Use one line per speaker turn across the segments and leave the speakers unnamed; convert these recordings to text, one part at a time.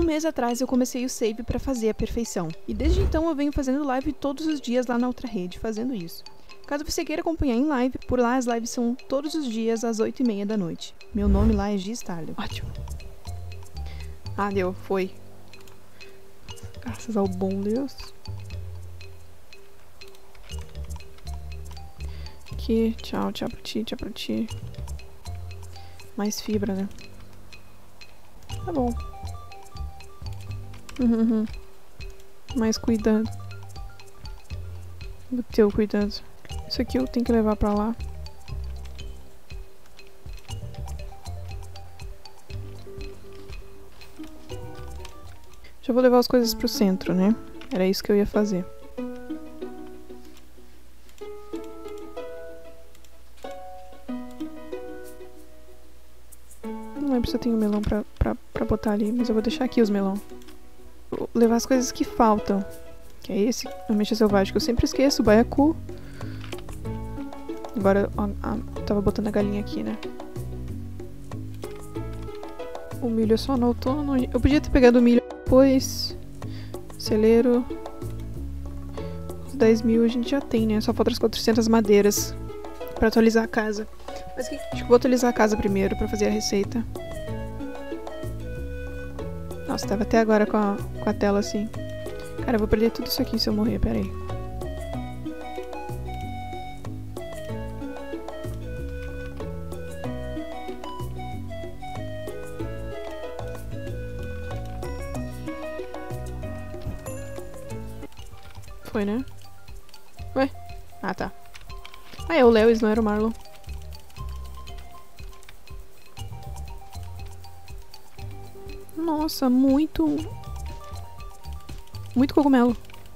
mês atrás eu comecei o save para fazer a perfeição, e desde então eu venho fazendo live todos os dias lá na outra rede, fazendo isso. Caso você queira acompanhar em live, por lá as lives são todos os dias às 8h30 da noite. Meu nome lá é Gistalho. Ótimo. Ah, deu, foi. Graças ao bom Deus. Aqui, tchau, tchau pra ti, tchau pra ti. Mais fibra, né? Tá bom. Mais cuidado. O teu cuidado. Isso aqui eu tenho que levar pra lá. Já vou levar as coisas pro centro, né? Era isso que eu ia fazer. Não lembro se eu tenho melão pra botar ali, mas eu vou deixar aqui os melão. Vou levar as coisas que faltam. Que é esse, ameixa selvagem, que eu sempre esqueço, o baiacu. Agora, ó, tava botando a galinha aqui, né? O milho é só no outono. Eu podia ter pegado o milho depois. Celeiro. Os 10.000 a gente já tem, né? Só falta as 400 madeiras pra atualizar a casa. Mas acho que eu vou atualizar a casa primeiro pra fazer a receita. Nossa, tava até agora com a tela assim. Cara, eu vou perder tudo isso aqui se eu morrer, peraí. Foi, né? Ué? Ah, tá. Ah, é o Lewis, não era o Marlon. Nossa, muito cogumelo.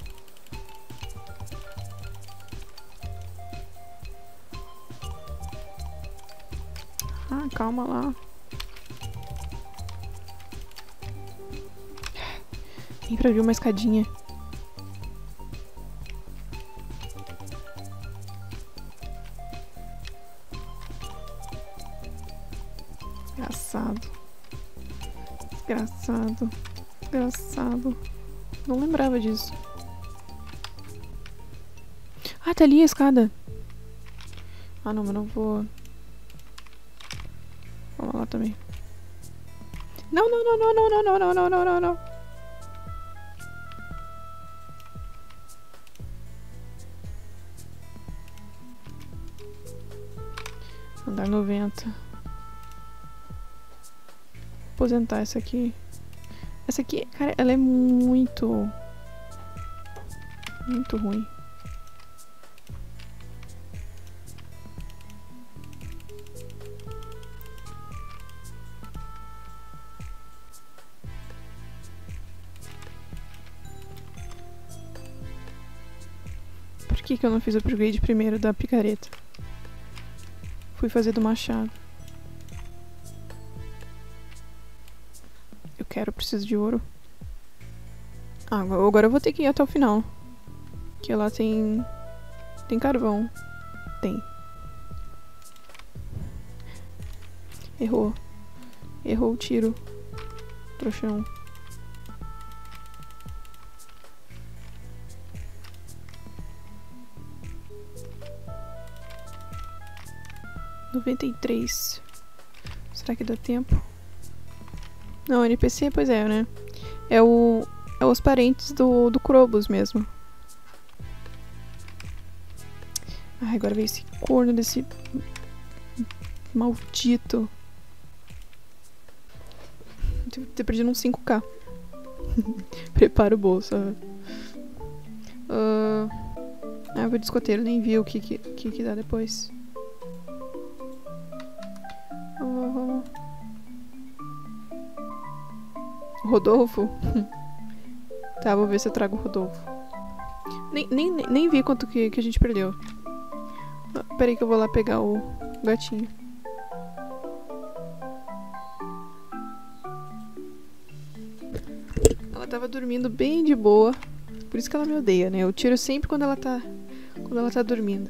Ah, calma lá. Tem pra vir uma escadinha. Desgraçado. Desgraçado. Desgraçado. Não lembrava disso. Ah, tá ali a escada. Ah, não, mas não vou... Vamos lá também. Não, não, não, não, não, não, não, não, não, não, não, não. Andar 90. Vou aposentar essa aqui. Essa aqui, cara, ela é muito ruim. Por que eu não fiz o upgrade primeiro da picareta? Fui fazer do machado. Preciso de ouro. Ah, agora eu vou ter que ir até o final. Que lá tem carvão. Tem. Errou. Errou o tiro. Trouxão. $93. Será que dá tempo? Não, NPC, pois é, né? É os parentes do Krobus mesmo. Ai, agora veio esse corno desse... maldito. Devo ter perdido uns 5k. Prepara o bolso. Eu vou de escoteiro, nem vi o que dá depois. Vamos. Rodolfo? Tá, vou ver se eu trago o Rodolfo. Nem vi quanto que a gente perdeu. Peraí que eu vou lá pegar o gatinho. Ela tava dormindo bem de boa. Por isso que ela me odeia, né? Eu tiro sempre quando ela tá dormindo.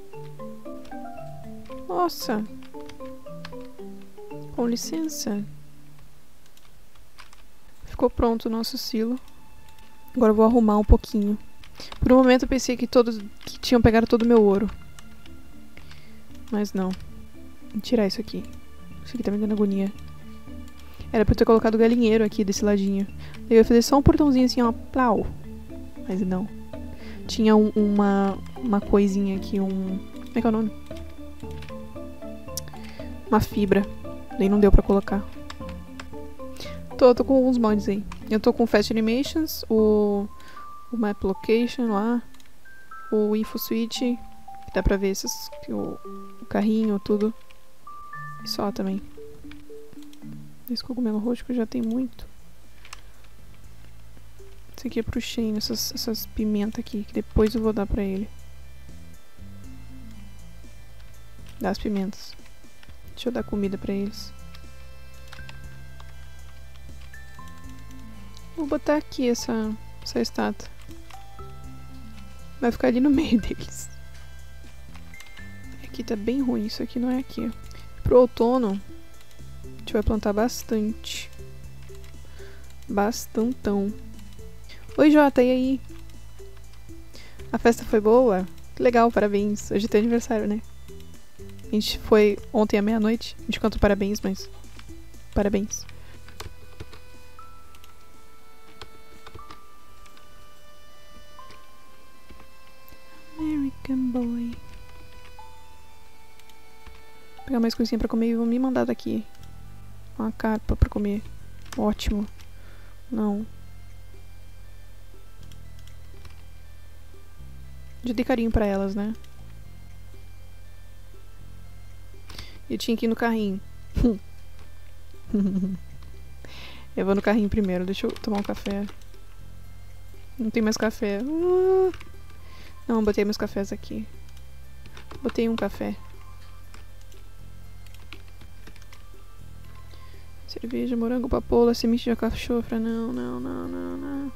Nossa. Com licença. ficou pronto o nosso silo. Agora eu vou arrumar um pouquinho. Por um momento eu pensei que tinham pegado todo o meu ouro. Mas não. Vou tirar isso aqui. Isso aqui tá me dando agonia. Era pra eu ter colocado o galinheiro aqui desse ladinho. Eu ia fazer só um portãozinho assim, ó. Plau. Mas não. Tinha uma coisinha aqui, Como é que é o nome? Uma fibra. Daí não deu pra colocar. Tô com alguns mods aí. Eu tô com Fast Animations, o Map Location lá, o Info Switch, que dá pra ver o carrinho, tudo. E só também. Esse cogumelo roxo que eu já tenho muito. Esse aqui é pro Shane, essas pimentas aqui, que depois eu vou dar pra ele. Dar as pimentas. Deixa eu dar comida pra eles. Vou botar aqui essa estátua. Vai ficar ali no meio deles. Aqui tá bem ruim, isso aqui não é aqui. Pro outono, a gente vai plantar bastante. Bastantão. Oi, Jota, e aí? A festa foi boa? Que legal, parabéns. Hoje é teu aniversário, né? A gente foi ontem à meia-noite. A gente cantou parabéns, mas... Parabéns. American Boy. Vou pegar mais coisinha pra comer e vão me mandar daqui. Uma carpa pra comer. Ótimo. Não. Já dei carinho pra elas, né? Eu tinha que ir no carrinho. Eu vou no carrinho primeiro. Deixa eu tomar um café. Não tem mais café. Não, botei meus cafés aqui. Botei um café. Cerveja, morango, papoula, semente de alcachofra. Não, não, não, não, não.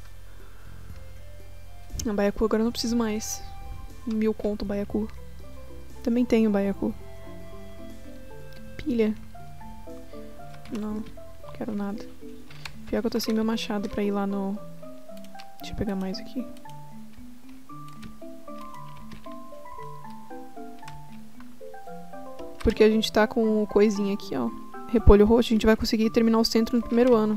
A baiacu agora eu não preciso mais. 1000 conto baiacu. Também tenho baiacu. Pilha. Não, quero nada. Pior que eu tô sem meu machado pra ir lá no... Deixa eu pegar mais aqui. Porque a gente tá com coisinha aqui, ó. Repolho roxo, a gente vai conseguir terminar o centro no primeiro ano.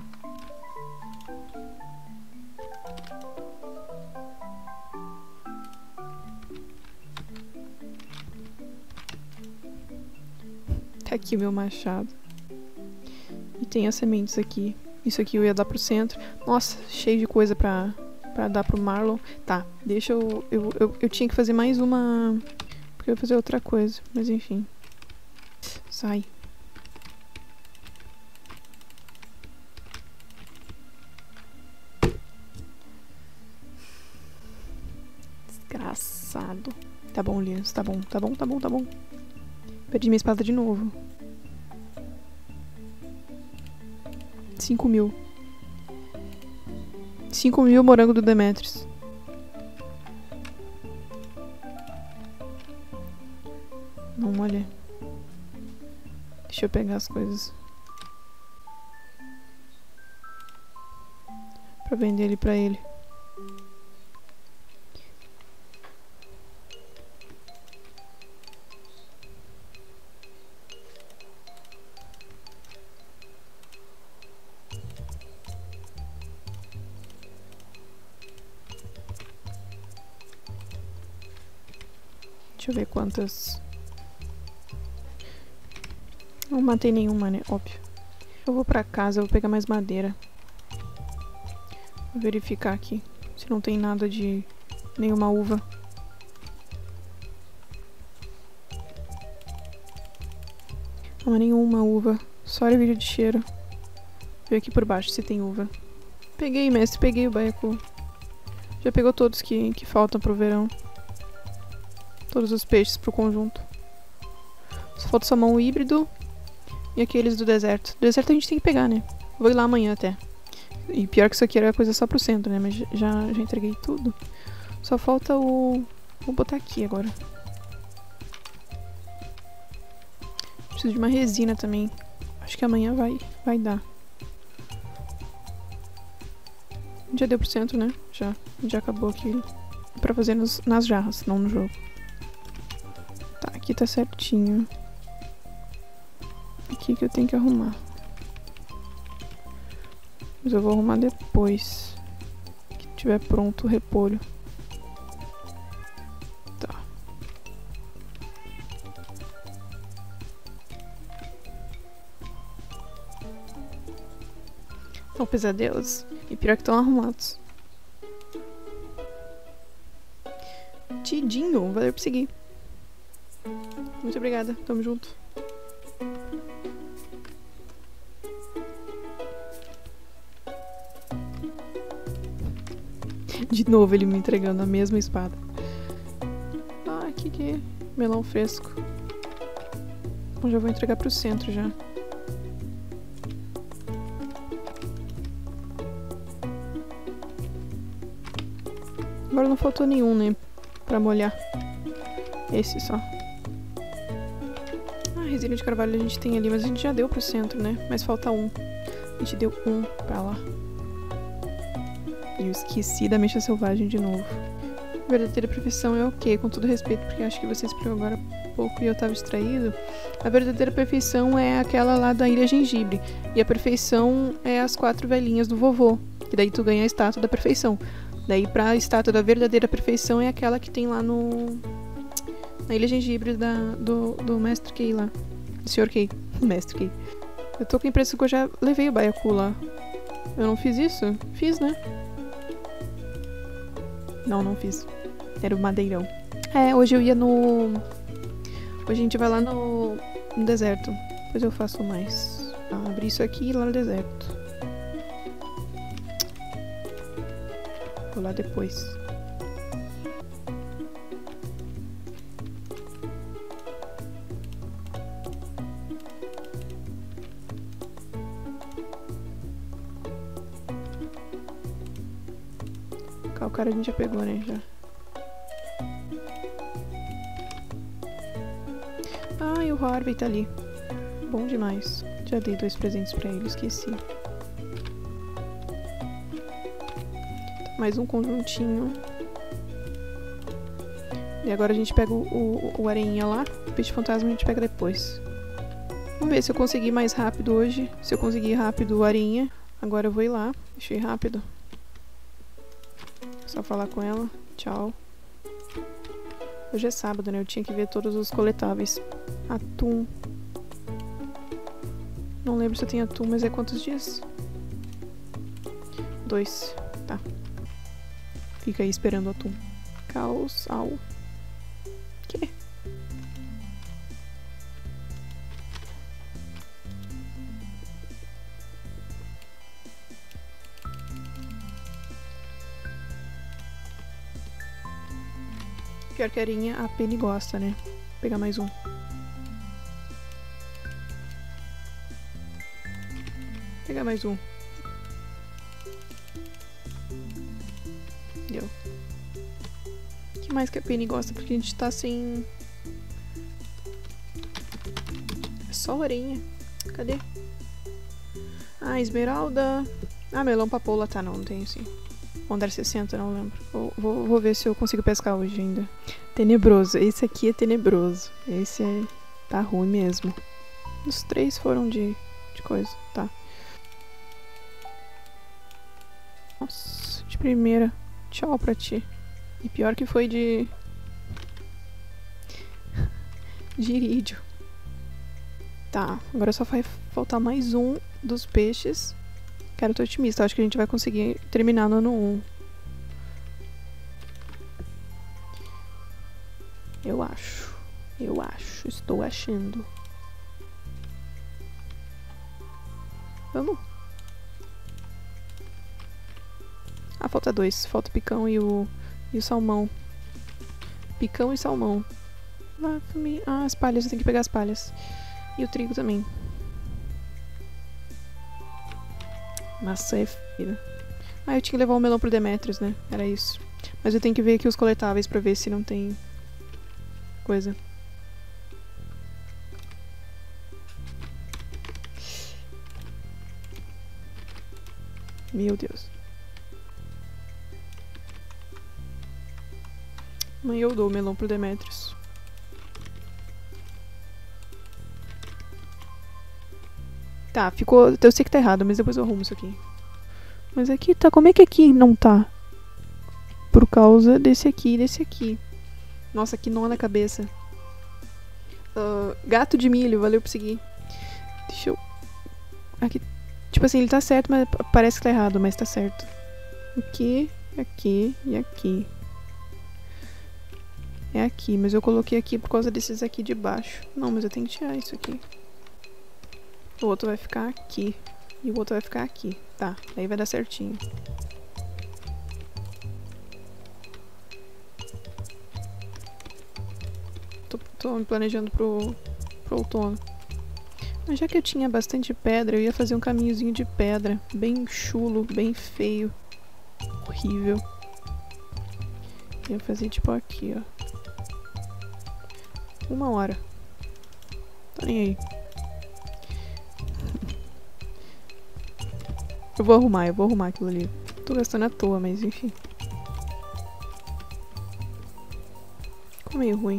Tá aqui meu machado. E tem as sementes aqui. Isso aqui eu ia dar pro centro. Nossa, cheio de coisa pra dar pro Marlon. Tá, deixa eu tinha que fazer mais uma... Porque eu ia fazer outra coisa, mas enfim. Sai. Desgraçado. Tá bom, Linus, tá bom, tá bom, tá bom, tá bom. Perdi minha espada de novo. 5.000. 5.000 morango do Demetrius. Não, olha. Deixa eu pegar as coisas. Pra vender ele pra ele. Deixa eu ver quantas... Não matei nenhuma, né? Óbvio. Eu vou pra casa, eu vou pegar mais madeira. Vou verificar aqui se não tem nada de... nenhuma uva. Não há nenhuma uva. Só ervilha de cheiro. Vou ver aqui por baixo se tem uva. Peguei, mestre. Peguei o baiacu. Já pegou todos que faltam pro verão. Todos os peixes pro conjunto. Só falta só o híbrido e aqueles do deserto. Do deserto a gente tem que pegar, né? Vou ir lá amanhã até. E pior que isso aqui era coisa só pro centro, né? Mas já entreguei tudo. Só falta o... Vou botar aqui agora. Preciso de uma resina também. Acho que amanhã vai dar. Já deu pro centro, né? Já acabou aqui. Pra fazer nas jarras, não no jogo. Tá, aqui tá certinho. Aqui que eu tenho que arrumar. Mas eu vou arrumar depois que tiver pronto o repolho. Tá. São pesadelos. E pior que estão arrumados. Tidinho, valeu por seguir. Muito obrigada, tamo junto. De novo ele me entregando a mesma espada. Ah, que melão fresco. Bom, já vou entregar pro centro já. Agora não faltou nenhum, né? Pra molhar. Esse só. Ah, resina de carvalho a gente tem ali, mas a gente já deu pro centro, né? Mas falta um. A gente deu um pra lá. E eu esqueci da mecha selvagem de novo. Verdadeira perfeição é o quê? Com todo respeito, porque acho que você explicou agora há pouco e eu tava distraído. A verdadeira perfeição é aquela lá da Ilha Gengibre. E a perfeição é as 4 velhinhas do vovô. E daí tu ganha a estátua da perfeição. Daí pra estátua da verdadeira perfeição é aquela que tem lá na Ilha Gengibre do Mestre Key lá. Do Sr. Key. Mestre Key. Eu tô com a impressão que eu já levei o Baiacu lá. Eu não fiz isso? Fiz, né? Não fiz. Era o madeirão. É, hoje eu ia no... Hoje a gente vai lá no deserto. Depois eu faço mais. Abrir isso aqui e ir lá no deserto. Vou lá depois. O cara a gente já pegou, né? Já. Ah, e o Harvey tá ali. Bom demais. Já dei 2 presentes pra ele, esqueci. Mais um conjuntinho. E agora a gente pega o areinha lá. O peixe fantasma a gente pega depois. Vamos ver se eu conseguir mais rápido hoje. Se eu conseguir rápido o areinha. Agora eu vou ir lá. Deixa eu ir rápido. Só falar com ela. Tchau. Hoje é sábado, né? Eu tinha que ver todos os coletáveis. Atum. Não lembro se eu tenho atum, mas é quantos dias? 2. Tá. Fica aí esperando o atum. Caos. Au. Que? Pior que a arinha, a Penny gosta, né? Vou pegar mais um. Vou pegar mais um. Deu. O que mais que a Penny gosta? Porque a gente tá sem... É só arinha. Cadê? Ah, esmeralda. Ah, melão papoula. Tá, não tenho sim. Ondar 60, não lembro. Vou ver se eu consigo pescar hoje ainda. Tenebroso. Esse aqui é tenebroso. Esse é... Tá ruim mesmo. Os 3 foram de coisa. Tá. Nossa, de primeira. Tchau pra ti. E pior que foi de... de irídio. Tá, agora só vai faltar mais um dos peixes. Cara, eu tô otimista. Acho que a gente vai conseguir terminar no ano 1. Eu acho. Estou achando. Vamos. Ah, falta 2. Falta o picão e o salmão. Picão e salmão. Ah, as palhas. Eu tenho que pegar as palhas. E o trigo também. Maçã é feira. Ah, eu tinha que levar o melão pro Demetrius, né? Era isso. Mas eu tenho que ver aqui os coletáveis pra ver se não tem... coisa. Meu Deus. Amanhã eu dou o melão pro Demetrius. Tá, ficou... Eu sei que tá errado, mas depois eu arrumo isso aqui. Mas aqui tá... Como é que aqui não tá? Por causa desse aqui e desse aqui. Nossa, que nó na cabeça. Gato de milho, valeu por seguir. Deixa eu... Aqui... Tipo assim, ele tá certo, mas parece que tá errado, mas tá certo. Aqui, aqui e aqui. É aqui, mas eu coloquei aqui por causa desses aqui de baixo. Não, mas eu tenho que tirar isso aqui. O outro vai ficar aqui. E o outro vai ficar aqui. Tá, aí vai dar certinho. Tô me planejando pro outono. Mas já que eu tinha bastante pedra, eu ia fazer um caminhozinho de pedra. Bem chulo, bem feio. Horrível. Ia fazer tipo aqui, ó. 1 hora. Tô nem aí. Eu vou arrumar aquilo ali. Tô gastando à toa, mas enfim. Ficou meio ruim.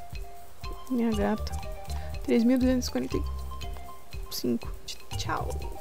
Minha gata. 3.245. Tchau.